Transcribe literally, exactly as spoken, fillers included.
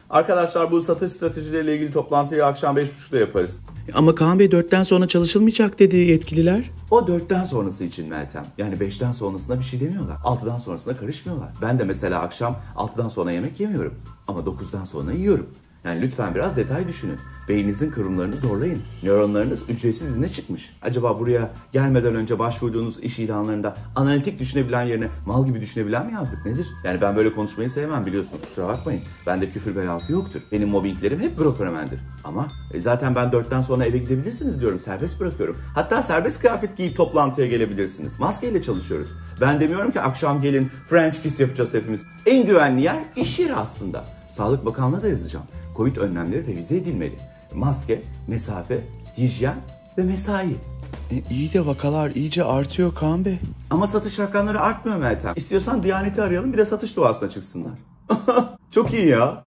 Arkadaşlar bu satış stratejileriyle ilgili toplantıyı akşam beş buçukta yaparız. Ama Kaan Bey dörtten sonra çalışılmayacak dedi yetkililer. O dörtten sonrası için Meltem. Yani beşten sonrasında bir şey demiyorlar. altıdan sonrasına karışmıyorlar. Ben de mesela akşam altıdan sonra yemek yemiyorum. Ama dokuzdan sonra yiyorum. Yani lütfen biraz detay düşünün. Beyninizin kıvrımlarını zorlayın. Nöronlarınız ücretsiz izne çıkmış. Acaba buraya gelmeden önce başvurduğunuz iş ilanlarında analitik düşünebilen yerine mal gibi düşünebilen mi yazdık, nedir? Yani ben böyle konuşmayı sevmem, biliyorsunuz, kusura bakmayın. Bende küfür belaltı yoktur. Benim mobbinglerim hep brokeramendir. Ama e, zaten ben dörtten sonra eve gidebilirsiniz diyorum. Serbest bırakıyorum. Hatta serbest kıyafet giyip toplantıya gelebilirsiniz. Maskeyle çalışıyoruz. Ben demiyorum ki akşam gelin French kiss yapacağız hepimiz. En güvenli yer iş yeri aslında. Sağlık Bakanlığı'na da yazacağım. Covid önlemleri revize edilmeli. Maske, mesafe, hijyen ve mesai. E, iyi de vakalar iyice artıyor Kaan Bey. Ama satış rakamları artmıyor Meltem. İstiyorsan Diyanet'i arayalım, bir de satış duasına çıksınlar. Çok iyi ya.